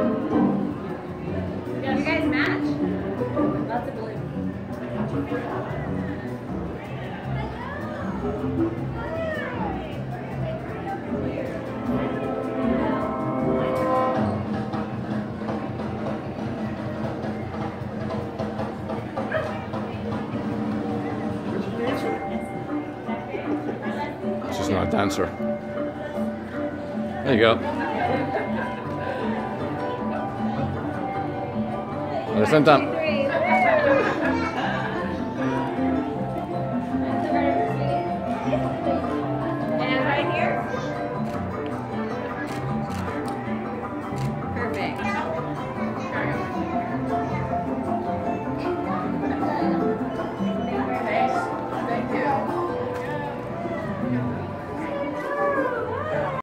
Yeah, you guys match? Lots of blue. She's not a dancer. There you go. Presenta.